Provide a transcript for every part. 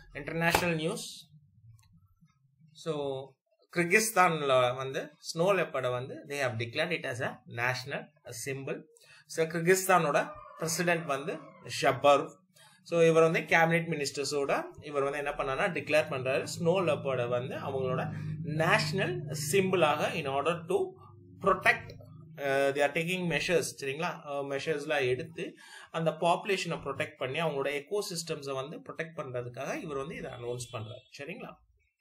international news. So Kyrgyzstan வந்து snow leopard வந்து they have declared it as a national symbol. So Kyrgyzstan ஓட president வந்து Shabarov. So இவர் வந்து cabinet ministers ஓட இவர் வந்து என்ன பண்ணானா டிக்ளேர் பண்றாரு snow leopard வந்து அவங்களோட national symbol ஆக in order to protect they are taking measures சரிங்களா மெஷர்ஸ்லாம் எடுத்து அந்த பாப்புலேஷனை ப்ரொடெக்ட் பண்ணி அவங்களோட எக்கோசிஸ்டம்ஸை வந்து ப்ரொடெக்ட் பண்றதுக்காக இவர் வந்து இதை அனௌன்ஸ் பண்றாரு சரிங்களா.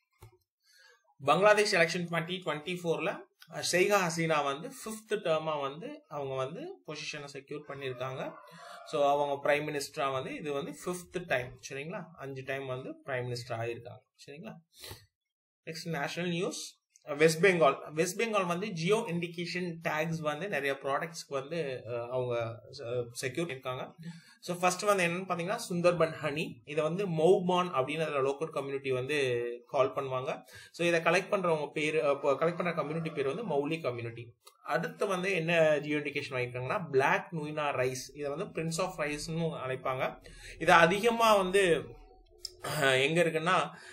பங்களாதேஷ் எலெக்ஷன் 2024ல ஷேகா ஹசீனா வந்து 5th டேர்மா வந்து அவங்க வந்து பொசிஷனை செக்யூர் பண்ணியிருக்காங்க. ஸோ அவங்க பிரைம் மினிஸ்டரா வந்து இது வந்து 5th டைம் சரிங்களா, 5 டைம் வந்து பிரைம் மினிஸ்டர் ஆயிருக்காங்க சரிங்களா. Next national news. West Bengal வந்து ஜியோ இண்டிகேஷன் டேக்ஸ் வந்து நிறைய ப்ராடக்ட்ஸ்க்கு வந்து அவங்க செக்யூர் பண்ணியிருக்காங்க. ஸோ ஃபர்ஸ்ட் வந்து என்னன்னு பார்த்தீங்கன்னா சுந்தர்பன் ஹனி, இதை வந்து மௌபான் அப்படின்னு லோக்கல் கம்யூனிட்டி வந்து கால் பண்ணுவாங்க. ஸோ இதை கலெக்ட் பண்றவங்க பேர் கலெக்ட் பண்ற கம்யூனிட்டி பேர் வந்து மௌலி கம்யூனிட்டி. அடுத்து வந்து என்ன ஜியோ இண்டிகேஷன் வாங்கியிருக்காங்கன்னா பிளாக் நுயினா ரைஸ், இதை வந்து பிரின்ஸ் ஆஃப் ரைஸ்ன்னு அழைப்பாங்க. இதை அதிகமா வந்து எங்க இருக்குன்னா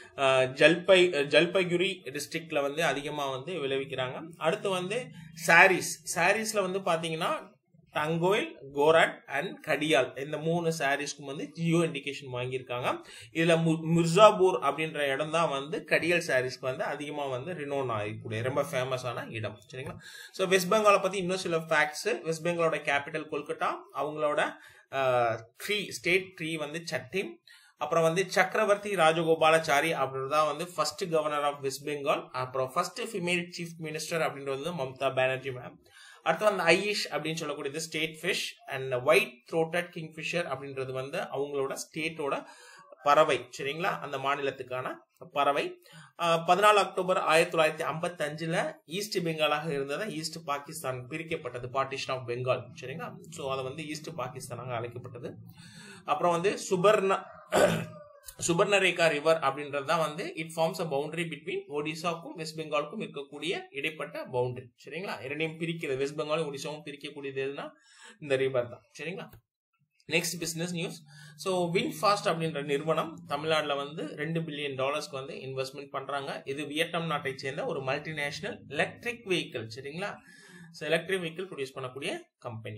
ஜல்பைகுரி டிஸ்ட்ரிக்ட்ல வந்து அதிகமா வந்து விளைவிக்கிறாங்க. அடுத்து வந்து சாரீஸ்ல வந்து பாத்தீங்கன்னா டங்கோயில், கோராட் அண்ட் கடியால் இந்த 3 சாரீஸ்க்கும் வந்து ஜியோ இண்டிகேஷன் வாங்கியிருக்காங்க. இதுல மிர்சாபூர் அப்படின்ற இடம் தான் வந்து கடியால் சாரீஸ்க்கு வந்து அதிகமா வந்து ரினோன் ஆகக்கூடிய ரொம்ப ஃபேமஸான இடம் சரிங்களா. ஸோ வெஸ்ட் பெங்காலை பத்தி இன்னும் சில ஃபேக்ட்ஸ். வெஸ்ட் பெங்காலோட கேபிட்டல் கொல்கட்டா, அவங்களோட ஸ்டேட் ட்ரீ வந்து சட்டிம், அப்புறம் வந்து சக்கரவர்த்தி ராஜகோபாலாச்சாரி அப்படின்றதான் வந்து first governor of West Bengal, அப்புறம் ஃபர்ஸ்ட் ஃபீமேல் சீஃப் மினிஸ்டர் அப்படின்றது மம்தா பானர்ஜி மேம். அடுத்து வந்து ஐஷ் அப்படின்னு சொல்லக்கூடியது state fish and white throated kingfisher அப்படின்றது வந்து அவங்களோட ஸ்டேட்டோட பறவை சரிங்களா, அந்த மாநிலத்துக்கான பறவை. 14 அக்டோபர் 1955ல ஈஸ்ட் பெங்காலாக இருந்ததை ஈஸ்ட் பாகிஸ்தான் பிரிக்கப்பட்டது, பார்ட்டிஷன் ஆஃப் பெங்கால் சரிங்களா. ஸோ அதை வந்து ஈஸ்ட் பாகிஸ்தானாக அழைக்கப்பட்டது. அப்புறம் வந்து சுபர்ணரேகா ரிவர் அப்படின்றது தான் வந்து it forms a boundary between ஒடிசாவுக்கும் வெஸ்ட் பெங்காலுக்கும் இருக்கக்கூடிய இடைப்பட்ட பவுண்டரி சரிங்களா. இரண்டையும் பிரிக்கிறது, வெஸ்ட் பெங்காலும் ஒடிசாவும் பிரிக்கக்கூடியது எதுனா இந்த ரிவர் தான் சரிங்களா. Next business news. So VinFast அப்படின்ற நிறுவனம் தமிழ்நாட்டில் வந்து $2 பில்லியன் வந்து இன்வெஸ்ட்மெண்ட் பண்றாங்க. இது வியட்நாம் நாட்டை சேர்ந்த ஒரு மல்டிநேஷனல் எலக்ட்ரிக் வெஹிக்கிள் சரிங்களா. ஸோ எலக்ட்ரிக் வெஹிக்கிள் ப்ரொடியூஸ் பண்ணக்கூடிய company.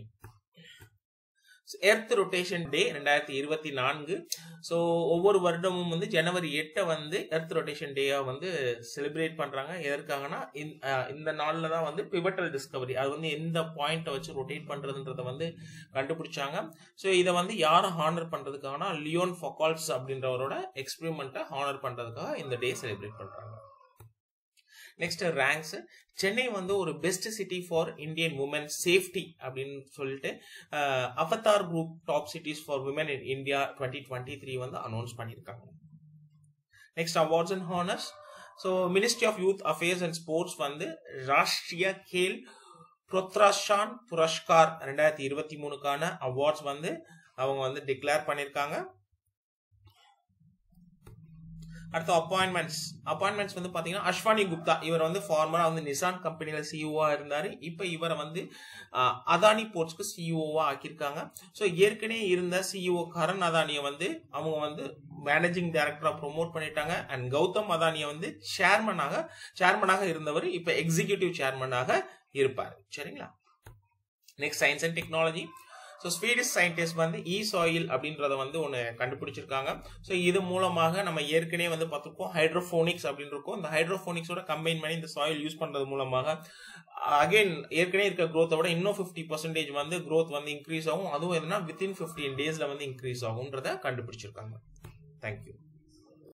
Earth rotation day 2024. So ஒவ்வொரு வருடமும் வந்து ஜனவரி 8 வந்து எர்த் ரொட்டேஷன் டேயா வந்து செலிப்ரேட் பண்றாங்க. எதற்காகனா இந்த நாள்ல தான் வந்து பிவட்டல் டிஸ்கவரி, அது வந்து எந்த பாயிண்ட்டை வச்சு ரொட்டேட் பண்றதுன்றத வந்து கண்டுபிடிச்சாங்க. ஸோ இதை வந்து யாரை ஹானர் பண்றதுக்காகனா லியோன் ஃபொக்கால்ட்ஸ் அப்படின்றவரோட எக்ஸ்பெரிமெண்ட்டை ஹானர் பண்றதுக்காக இந்த டே செலிப்ரேட் பண்றாங்க. Next ranks. சென்னை வந்து ஒரு best city for Indian woman safety அப்படின்னு சொல்லிட்டு Avtar Group top cities for women in India 2023 வந்து அனௌன்ஸ் பண்ணியிருக்காங்க. Next awards and honours. So ministry of youth affairs and sports வந்து ராஷ்டிரிய கேல் புரோத்சாஹன் புரஸ்கார் 2023க்கான அவார்ட்ஸ் வந்து அவங்க வந்து டிக்ளேர் பண்ணியிருக்காங்க. அடுத்து அப்பாயின்மெண்ட்ஸ் வந்து பாத்தீங்கன்னா அஸ்வானி குப்தா, இவர் வந்து ஃபார்மரா வந்து நிசான் கம்பெனில சிஇஓவா இருந்தாரு. இப்ப இவரை வந்து அதானி போர்ட்ஸ்க்கு சிஇஓவா ஆக்கியிருக்காங்க. ஸோ ஏற்கனவே இருந்த சிஇஓ கரண் அதானியை வந்து அவங்க வந்து மேனேஜிங் டைரக்டரா ப்ரொமோட் பண்ணிட்டாங்க. அண்ட் கௌதம் அதானியை வந்து சேர்மனாக இருந்தவர் இப்ப எக்ஸிகியூட்டிவ் சேர்மனாக இருப்பாரு சரிங்களா. Next science and technology. So Swedish scientist வந்து சாயில் அப்படின்றத வந்து ஒன்று கண்டுபிடிச்சிருக்காங்க. ஸோ இது மூலமாக நம்ம ஏற்கனவே வந்து பார்த்துருக்கோம் ஹைட்ரோஃபோனிக்ஸ் அப்படின்னு இருக்கும். இந்த ஹைட்ரோஃபோனிக்ஸோட கம்பைன் பண்ணி இந்த சாயில் யூஸ் பண்றது மூலமாக அகைன் ஏற்கனவே இருக்க growth விட இன்னும் 50% வந்து growth வந்து இன்க்ரீஸ் ஆகும். அதுவும் எதுனா வித்தின் 15 daysல வந்து இன்க்ரீஸ் ஆகும்ன்றத கண்டுபிடிச்சிருக்காங்க. தேங்க்யூ.